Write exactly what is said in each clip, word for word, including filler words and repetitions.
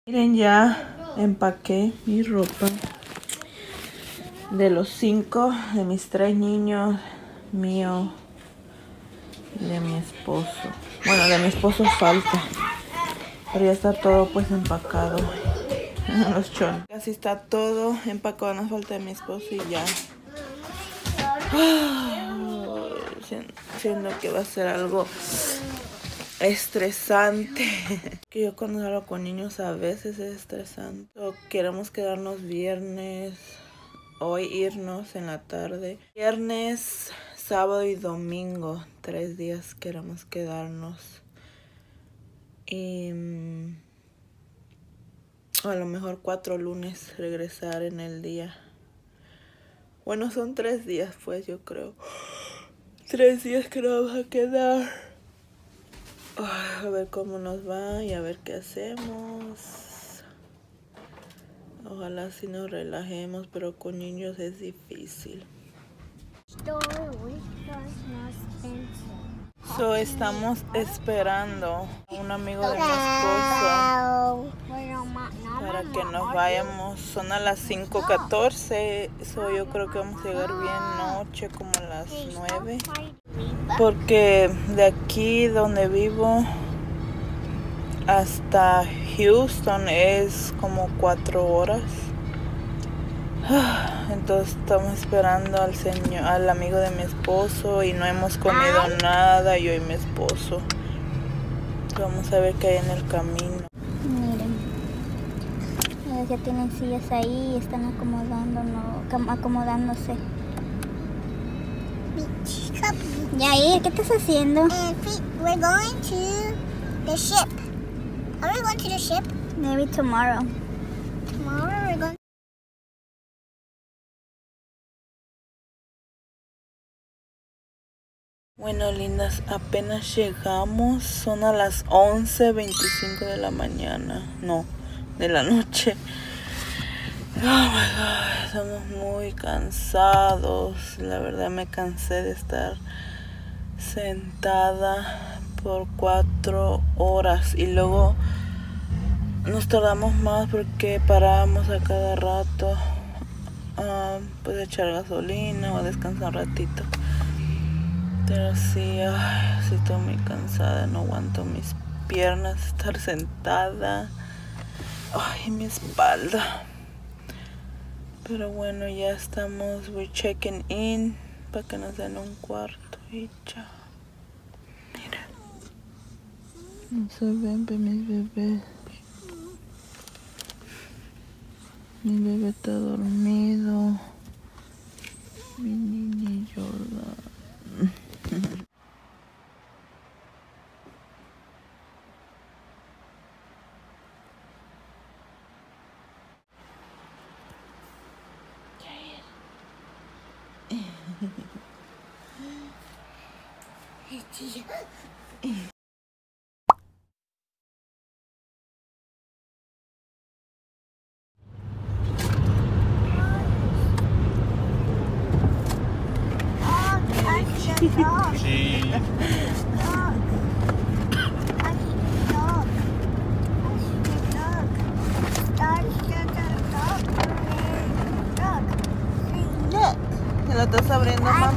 Miren, ya empaqué mi ropa de los cinco, de mis tres niños, mío y de mi esposo. Bueno, de mi esposo falta, pero ya está todo pues empacado. Los chones. Casi está todo empacado, no falta de mi esposo y ya. Siento que va a ser algo estresante. Que yo cuando hablo con niños a veces es estresante. O queremos quedarnos viernes, hoy irnos en la tarde. Viernes, sábado y domingo, tres días queremos quedarnos. Y a lo mejor cuatro lunes regresar en el día. Bueno, son tres días pues, yo creo. Tres días que nos vamos a quedar. A ver cómo nos va y a ver qué hacemos. Ojalá si nos relajemos, pero con niños es difícil. So, estamos esperando a un amigo de mi esposo para que nos vayamos. Son a las cinco catorce. So, yo creo que vamos a llegar bien noche, como a las nueve. Porque de aquí donde vivo hasta Houston es como cuatro horas. Entonces estamos esperando al señor, al amigo de mi esposo, y no hemos comido nada, yo y mi esposo. Vamos a ver qué hay en el camino. Miren, ellos ya tienen sillas ahí y están acomodándonos, acomodándose. Yair, ¿qué estás haciendo? We're going to the ship. Are we going to the ship? Maybe tomorrow. Tomorrow we're going. Bueno, lindas, apenas llegamos. Son a las once veinticinco de la mañana. No, de la noche. Oh my God, estamos muy cansados. La verdad me cansé de estar sentada por cuatro horas. Y luego nos tardamos más porque parábamos a cada rato. Uh, pues echar gasolina o descansar un ratito. Pero sí, ay, sí estoy muy cansada, no aguanto mis piernas, estar sentada. Ay, mi espalda. Pero bueno, ya estamos, we're checking in para que nos den un cuarto y ya. Mira. No se ven, mis bebés. Mi bebé está dormido. Mi niña llora. Sí. ¿Se lo estás abriendo, mamá?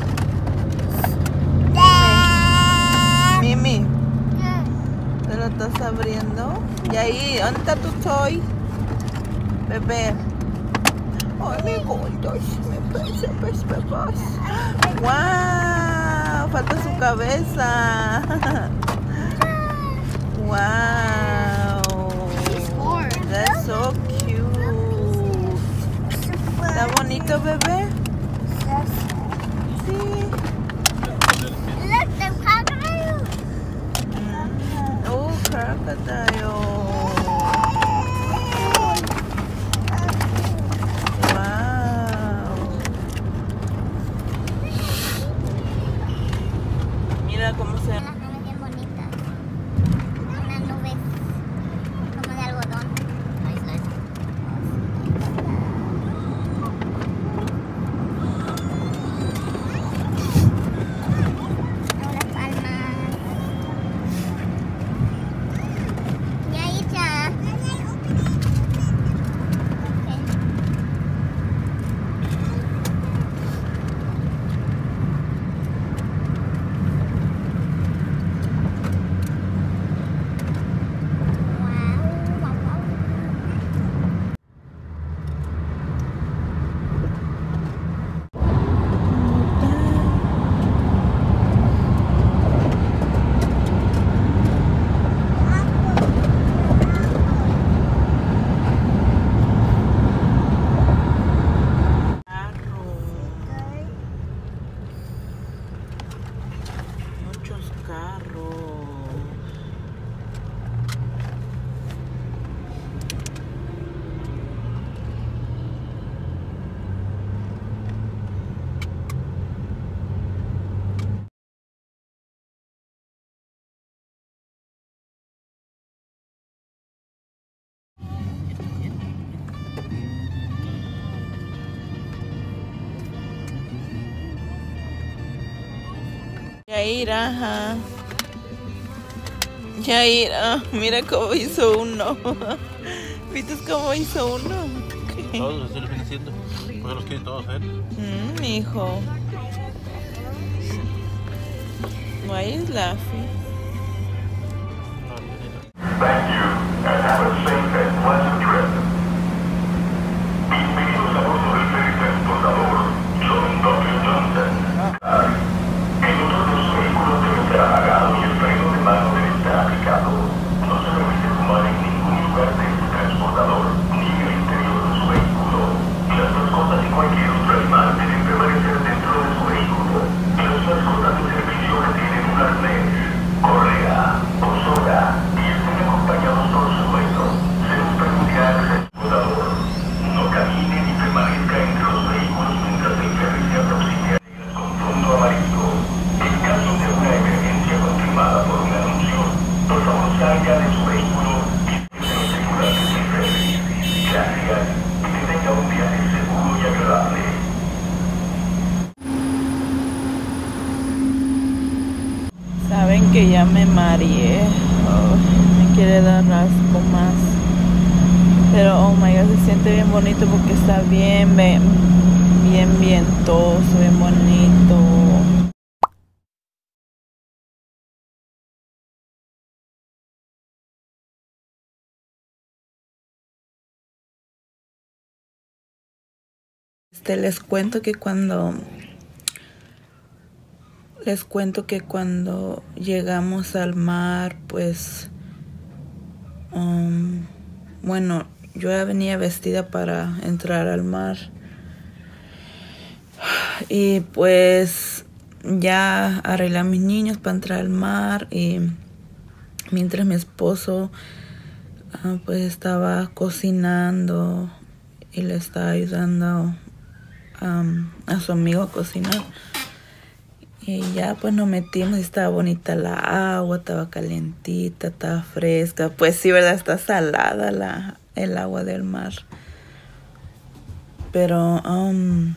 Mimi, ¿se lo estás abriendo? Y ahí, ¿dónde está tu toy? Bebé. Ay, mi gordo, me pesa, pesa, bebés. ¡Wow! Falta su cabeza. ¡Wow! That's so cute. ¿Está bonito, bebé? Sí. Look, the crocodile. Oh, crocodile. Wow. Mira cómo se... Las nubes bien bonitas. Unas nubes como de algodón. Ahí está. Unas palmas. Y ahí Yair, ajá. Yair, ah, mira cómo hizo uno. ¿Viste cómo hizo uno? ¿Qué? Todos así lo vienen haciendo. Porque los quiere todos hacer. Mmm, hijo. Why is laughing? Thank you, and have a safe and pleasant trip. Bienvenidos a bordo del ferry transportador John W. Johnson. El motor de su vehículo debe estar apagado y el freno de mano debe estar aplicado. No se permite fumar en ningún lugar de este transportador, ni en el interior de su vehículo. Las mascotas y cualquier otro animal deben permanecer dentro de su vehículo. Las mascotas de servicio tienen un arnés, correa, soga y estén acompañados por su dueño. Se les permitirá al transportador. No camine ni permanezca entre los vehículos mientras el ferry se aproxime a ellas con fondo amarillo. En caso de una emergencia confirmada por un anuncio, por favor salga de su vehículo y esté los tripulantes del ferry. Gracias y que tenga un viaje seguro y agradable. Saben que ya me mareé. Oh, me quiere dar asco más. Pero oh my god, se siente bien bonito porque está bien, bien, bien vientoso, bien bonito. Este, les cuento que cuando les cuento que cuando llegamos al mar, pues um, bueno, yo ya venía vestida para entrar al mar y pues ya arreglé a mis niños para entrar al mar, y mientras mi esposo uh, pues estaba cocinando y le estaba ayudando um, a su amigo a cocinar. Y ya pues nos metimos y estaba bonita la agua, estaba calientita, estaba fresca. Pues sí, verdad, está salada la, el agua del mar. Pero um,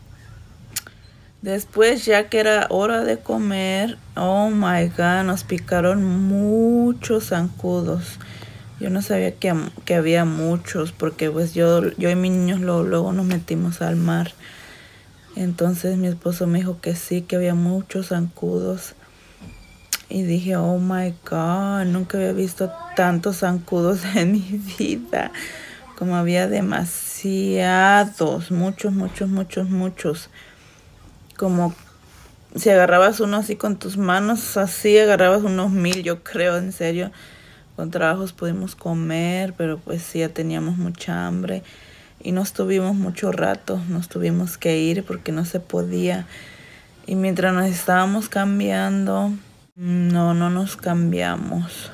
después, ya que era hora de comer, oh my god, nos picaron muchos zancudos. Yo no sabía que, que había muchos, porque pues yo, yo y mis niños luego, luego nos metimos al mar. Entonces mi esposo me dijo que sí, que había muchos zancudos. Y dije, oh my god, nunca había visto tantos zancudos en mi vida. Como había demasiados, muchos, muchos, muchos, muchos. Como si agarrabas uno así con tus manos, así agarrabas unos mil, yo creo, en serio. Con trabajos pudimos comer, pero pues sí, ya teníamos mucha hambre. Y no estuvimos mucho rato, nos tuvimos que ir porque no se podía. Y mientras nos estábamos cambiando, no, no nos cambiamos.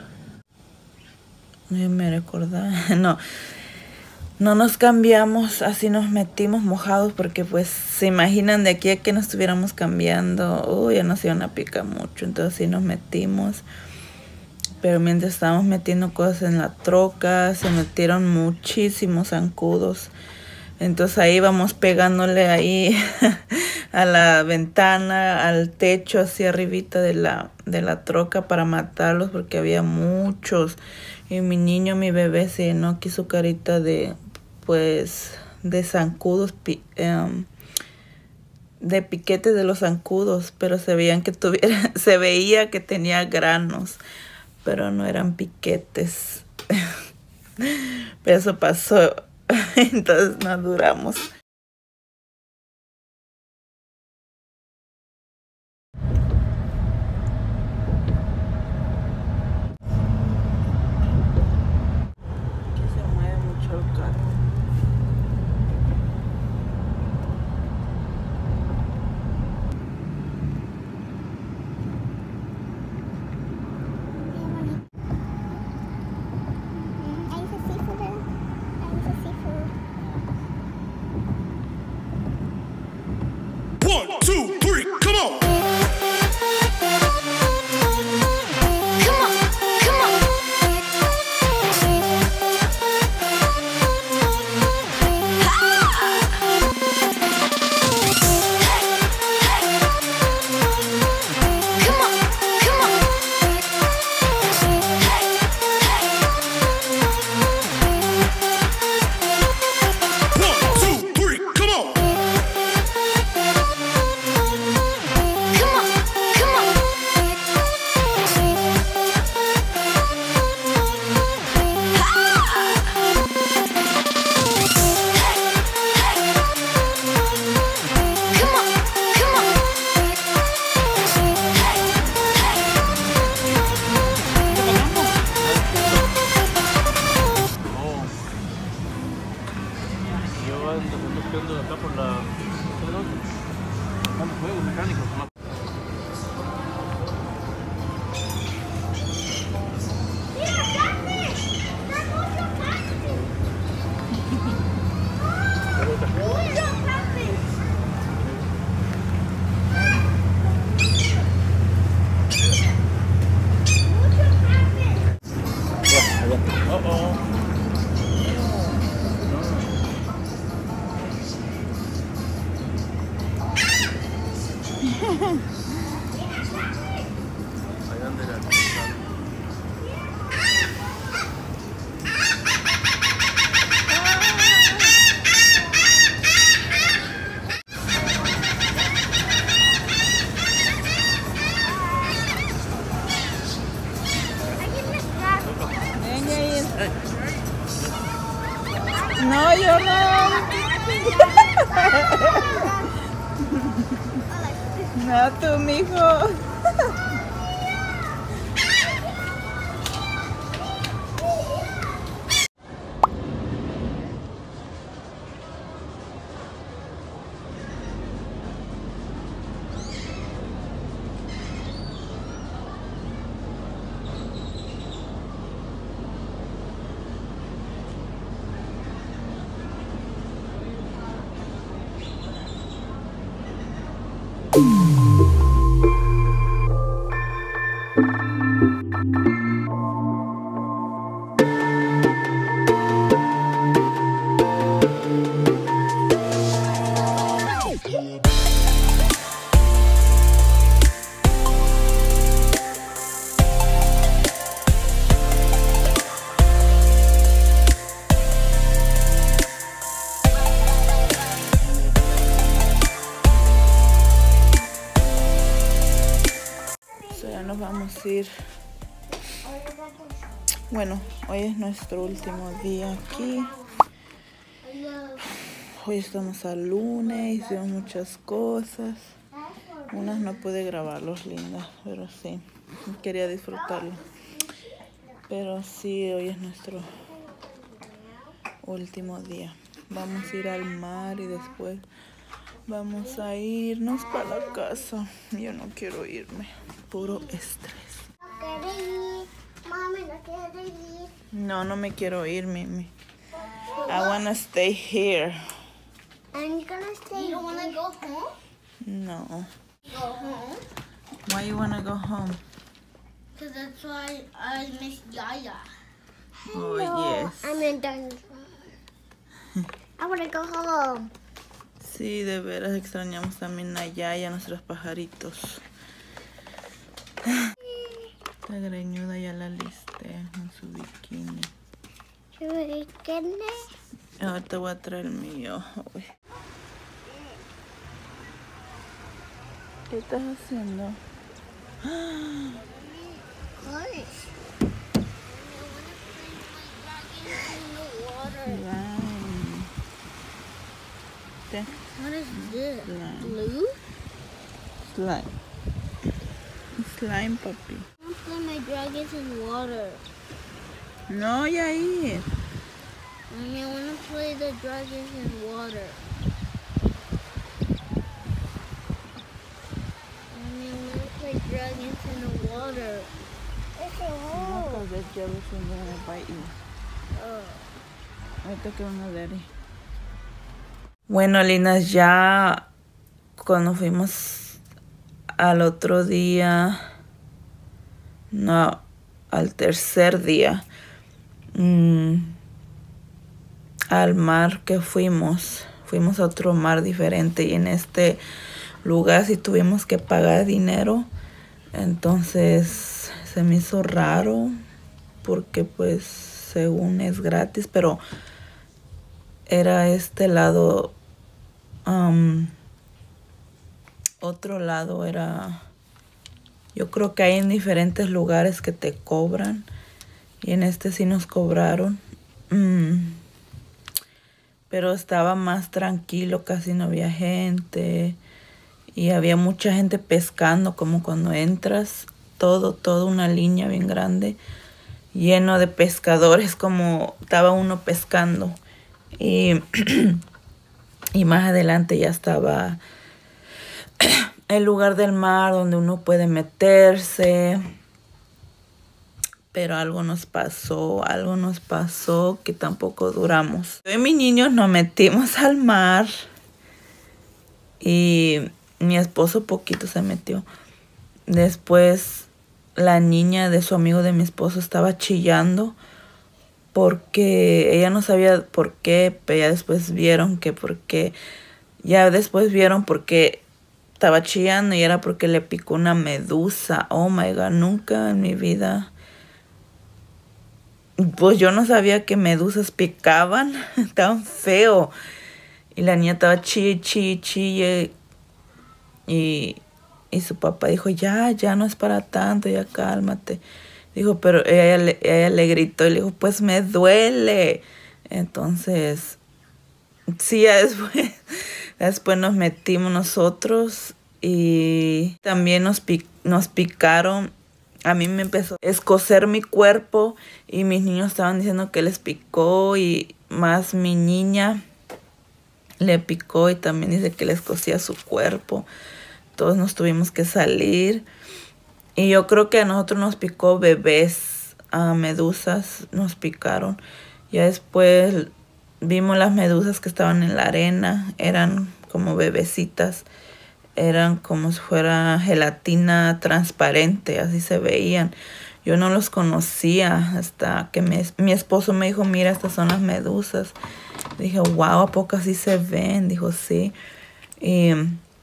Me recordaba, no, no nos cambiamos, así nos metimos mojados porque pues se imaginan de aquí a que nos estuviéramos cambiando, uy, ya nos iban a picar mucho, entonces sí nos metimos. Pero mientras estábamos metiendo cosas en la troca, se metieron muchísimos zancudos. Entonces ahí íbamos pegándole ahí a la ventana, al techo, así arribita de la, de la troca para matarlos porque había muchos. Y mi niño, mi bebé, se llenó aquí su carita de, pues, de zancudos, um, de piquetes de los zancudos. Pero se veían que tuviera, se veía que tenía granos. Pero no eran piquetes. Pero eso pasó. Entonces no duramos. Aquí se mueve mucho el carro. Ahí dice seafood, ¿verdad? Ahí dice seafood. No, yo no. No, tú, mijo. Nos vamos a ir. Bueno, hoy es nuestro último día aquí. Hoy estamos al lunes, hicimos muchas cosas. Unas no pude grabarlos, lindas, pero sí, quería disfrutarlo. Pero sí, hoy es nuestro último día. Vamos a ir al mar y después vamos a irnos para la casa. Yo no quiero irme. Puro estrés. No quiero ir. Mami, no quiero ir. No, no me quiero ir, Mimi. I wanna stay here. And you're gonna stay. You don't wanna go home? No. Go home? Why you wanna go home? Because that's why I miss Yaya. Oh, yes. I'm in dinosaur. I wanna go home. Sí, de veras extrañamos también a Yaya, a nuestros pajaritos. La greñuda ya la listé en su bikini. ¿Qué? Ahorita voy a traer el mío. Uy. ¿Qué estás haciendo? Slime. ¿Qué? What is this? Slime. Blue? Slime. Slime, papi. I want to play my dragons in water. No, Yair. I mean, I want to play the dragons in water. I mean, I want to play dragons in the water. It's a No, because that jellyfish gonna bite you. Oh. Ahorita que van a ver. Bueno, lindas, ya cuando fuimos al otro día, no, al tercer día, mmm, al mar que fuimos, fuimos a otro mar diferente y en este lugar sí tuvimos que pagar dinero, entonces se me hizo raro porque pues según es gratis, pero era este lado, um, otro lado era, yo creo que hay en diferentes lugares que te cobran y en este sí nos cobraron, mm, pero estaba más tranquilo, casi no había gente y había mucha gente pescando, como cuando entras, todo, todo una línea bien grande, lleno de pescadores, como estaba uno pescando. Y, y más adelante ya estaba el lugar del mar donde uno puede meterse. Pero algo nos pasó, algo nos pasó que tampoco duramos. Yo y mis niños nos metimos al mar y mi esposo poquito se metió. Después la niña de su amigo de mi esposo estaba chillando porque ella no sabía por qué, pero ya después vieron que porque, ya después vieron por qué estaba chillando y era porque le picó una medusa. Oh my God, nunca en mi vida. Pues yo no sabía que medusas picaban, tan feo. Y la niña estaba chille, chille, chille. Y, y su papá dijo, ya, ya no es para tanto, ya cálmate. Dijo, pero ella, le- ella le gritó y le dijo, pues me duele. Entonces, sí, ya después, después nos metimos nosotros y también nos, pic- nos picaron. A mí me empezó a escocer mi cuerpo y mis niños estaban diciendo que les picó y más mi niña le picó y también dice que les cosía su cuerpo. Todos nos tuvimos que salir. Y yo creo que a nosotros nos picó bebés, a medusas nos picaron. Ya después vimos las medusas que estaban en la arena. Eran como bebecitas. Eran como si fuera gelatina transparente, así se veían. Yo no los conocía hasta que me, mi esposo me dijo, mira, estas son las medusas. Dije, wow, ¿a poco así se ven? Dijo, sí. Y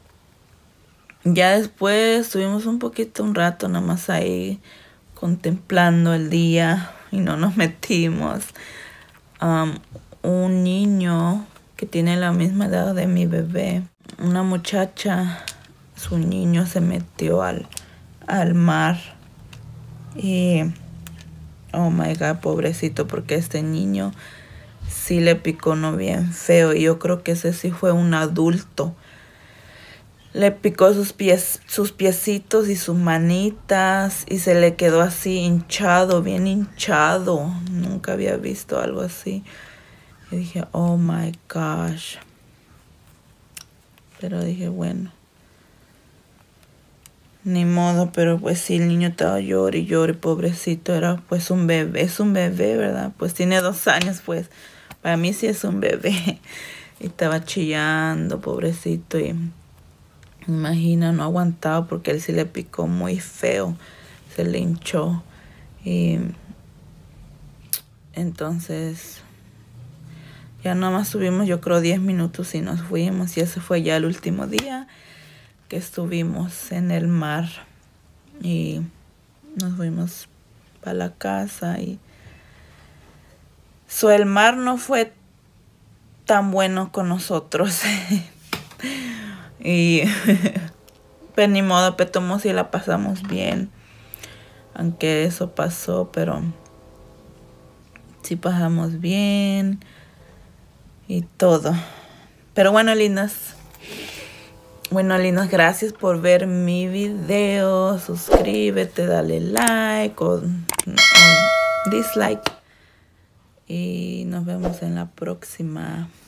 ya después estuvimos un poquito, un rato nada más ahí contemplando el día y no nos metimos. Um, un niño que tiene la misma edad de mi bebé, una muchacha, su niño se metió al, al mar y, oh my God, pobrecito, porque este niño sí le picó no bien feo y yo creo que ese sí fue un adulto. Le picó sus pies, sus piecitos y sus manitas y se le quedó así hinchado, bien hinchado. Nunca había visto algo así. Y dije, oh my gosh. Pero dije, bueno, ni modo, pero pues sí, el niño estaba llorando y llorando, pobrecito, era pues un bebé, es un bebé, ¿verdad? Pues tiene dos años, pues, para mí sí es un bebé. Y estaba chillando, pobrecito, y imagina, no aguantaba porque él sí le picó muy feo, se le hinchó. Y entonces ya nada más estuvimos, yo creo, diez minutos y nos fuimos. Y ese fue ya el último día que estuvimos en el mar. Y nos fuimos para la casa. Y so, el mar no fue tan bueno con nosotros. Y pues ni modo, pero tomamos y la pasamos bien. Aunque eso pasó, pero sí pasamos bien. Y todo. Pero bueno, lindas. Bueno, lindas, gracias por ver mi video. Suscríbete, dale like o, o dislike. Y nos vemos en la próxima.